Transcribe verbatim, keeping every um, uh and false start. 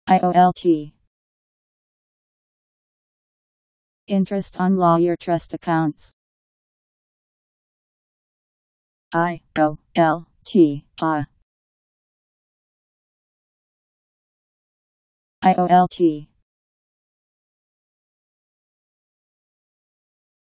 I O L T. Interest on lawyer trust accounts. I O L T A. I O L T.